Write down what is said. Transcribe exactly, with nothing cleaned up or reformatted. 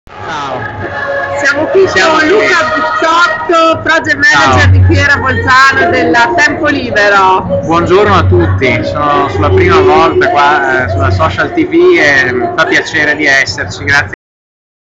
Ciao. Siamo qui Siamo con qui. Luca Bizzotto, project manager Ciao. di Fiera Bolzano della Tempo Libero. Buongiorno a tutti, sono sulla prima volta qua eh, sulla Social T V e mi fa piacere di esserci, grazie.